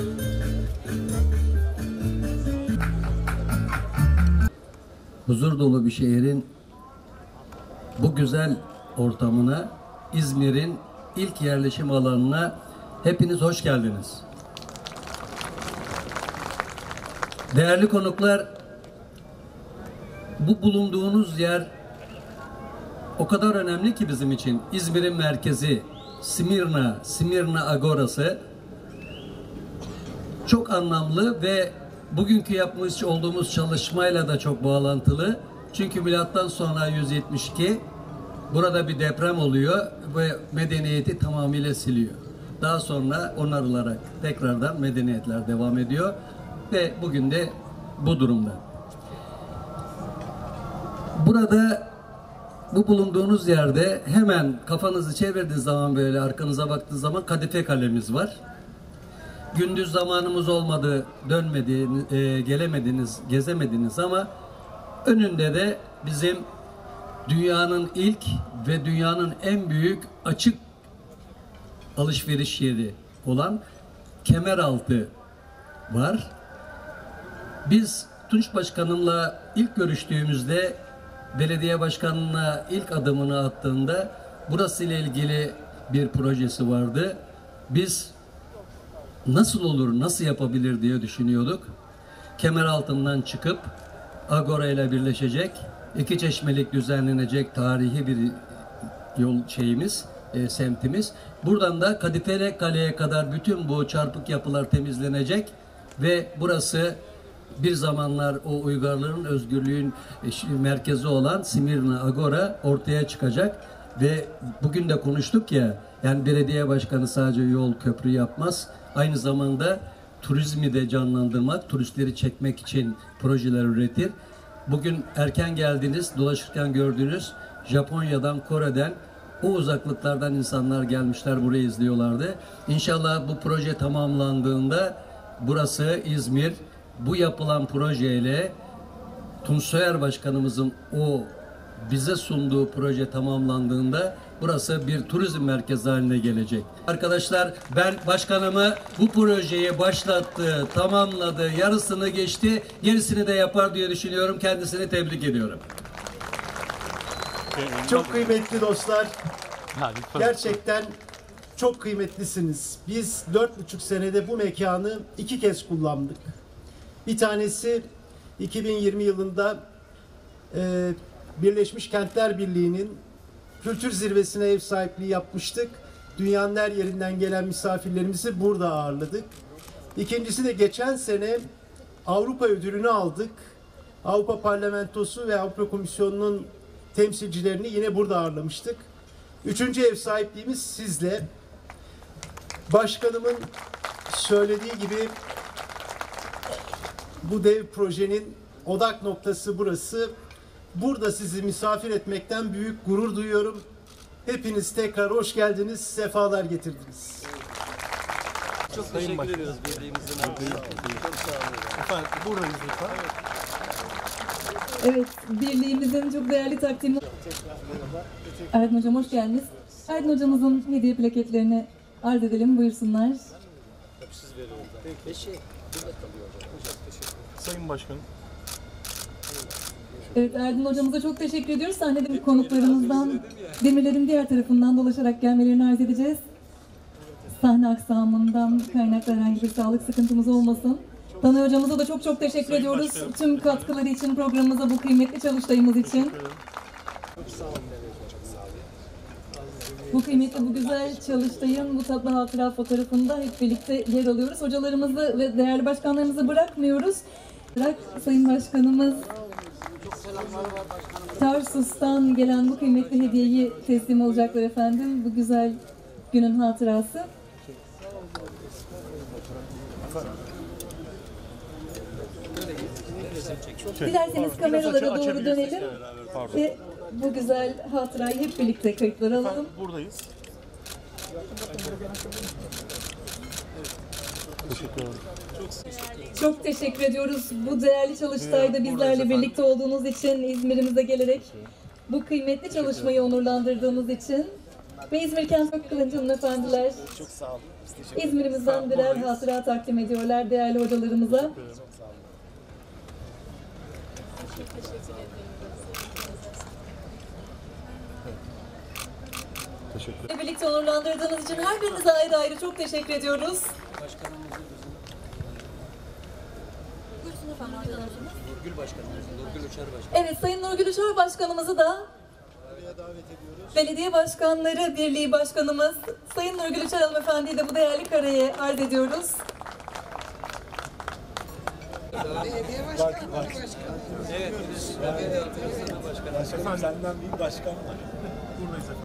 Huzur dolu bir şehrin bu güzel ortamına, İzmir'in ilk yerleşim alanına hepiniz hoş geldiniz. Değerli konuklar, bu bulunduğunuz yer o kadar önemli ki bizim için. İzmir'in merkezi, Simirna Agorası çok anlamlı ve bugünkü yapmış olduğumuz çalışmayla da çok bağlantılı. Çünkü milattan sonra 172 burada bir deprem oluyor ve medeniyeti tamamıyla siliyor. Daha sonra onarılarak tekrardan medeniyetler devam ediyor ve bugün de bu durumda. Burada bu bulunduğunuz yerde hemen kafanızı çevirdiğiniz zaman, böyle arkanıza baktığınız zaman Kadife Kalemiz var. Gündüz zamanımız olmadı, gelemediniz, gezemediniz ama önünde de bizim dünyanın ilk ve dünyanın en büyük açık alışveriş yeri olan Kemeraltı var. Biz Tunç Başkanımla ilk görüştüğümüzde, belediye başkanlığına ilk adımını attığında burası ile ilgili bir projesi vardı. Biz nasıl olur, nasıl yapabilir diye düşünüyorduk. Kemeraltı'ndan çıkıp Agora ile birleşecek, iki çeşmelik düzenlenecek tarihi bir yol semtimiz. Buradan da Kadifere Kale'ye kadar bütün bu çarpık yapılar temizlenecek ve burası bir zamanlar o uygarlığın, özgürlüğün merkezi olan Simirna Agora ortaya çıkacak ve bugün de konuştuk ya, yani belediye başkanı sadece yol, köprü yapmaz. Aynı zamanda turizmi de canlandırmak, turistleri çekmek için projeler üretir. Bugün erken geldiniz, dolaşırken gördüğünüz Japonya'dan, Kore'den, o uzaklıklardan insanlar gelmişler, burayı izliyorlardı. İnşallah bu proje tamamlandığında burası İzmir, bu yapılan projeyle Tunç Soyer Başkanımızın o bize sunduğu proje tamamlandığında burası bir turizm merkezi haline gelecek. Arkadaşlar, ben başkanımı bu projeyi başlattı, tamamladı, yarısını geçti, gerisini de yapar diye düşünüyorum. Kendisini tebrik ediyorum. Çok kıymetli dostlar, gerçekten çok kıymetlisiniz. Biz 4,5 senede bu mekanı 2 kez kullandık. Bir tanesi 2020 yılında Birleşmiş Kentler Birliği'nin kültür zirvesine ev sahipliği yapmıştık. Dünyanın her yerinden gelen misafirlerimizi burada ağırladık. İkincisi de geçen sene Avrupa ödülünü aldık. Avrupa Parlamentosu ve Avrupa Komisyonu'nun temsilcilerini yine burada ağırlamıştık. Üçüncü ev sahipliğimiz sizle. Başkanımın söylediği gibi bu dev projenin odak noktası burası. Burada sizi misafir etmekten büyük gurur duyuyorum. Hepiniz tekrar hoş geldiniz, sefalar getirdiniz. Çok teşekkür ediyoruz birliğimizin. Çok sağ olun. Efendim, buradayız lütfen. Evet, birliğimizin çok değerli takdimi. Aydın Hocam hoş geldiniz. Aydın Hocamızın hediye plaketlerini arz edelim, buyursunlar. Siz veriyoruz. Peki, burada kalıyor. Sayın Başkanım. Evet, Erdin Hocamıza çok teşekkür ediyoruz. Sahnede konuklarımızdan demirlerin diğer tarafından dolaşarak gelmelerini arz edeceğiz. Sahne aksamından kaynaklı herhangi bir sağlık sıkıntımız olmasın. Tanay Hocamıza da çok teşekkür Sayın ediyoruz. Başkanım. Tüm katkıları için, programımıza, bu kıymetli çalıştayımız için. Bu kıymetli, bu güzel çalıştayın, bu tatlı hatıra fotoğrafında hep birlikte yer alıyoruz. Hocalarımızı ve değerli başkanlarımızı bırakmıyoruz. Sayın Başkanımız Tarsus'tan gelen bu kıymetli hediyeyi teslim olacaklar efendim. Bu güzel günün hatırası. Dilerseniz kameralara doğru dönelim ve bu güzel hatırayı hep birlikte kayıtlara alalım. Buradayız. Teşekkür ederim. Çok teşekkür ediyoruz. Bu değerli çalıştayda bizlerle birlikte olduğunuz için, İzmir'imize gelerek bu kıymetli çalışmayı onurlandırdığınız için ve İzmir Kent Kılınç hanımefendiler. Çok sağ olun. İzmir'imizden birer hatıra takdim ediyorlar değerli hocalarımıza. Birlikte onurlandırdığınız için her birinize ayrı ayrı çok teşekkür ediyoruz. Nurgül Başkanımız, Nurgül Uçar Başkanımız. Evet, Sayın Nurgül Uçar Başkanımızı da Belediye Başkanları Birliği Başkanımız Sayın Nurgül Uçar Hanımefendi'yi de bu değerli kareye arz ediyoruz. Efendim senden bir başkan var. Buradayız efendim.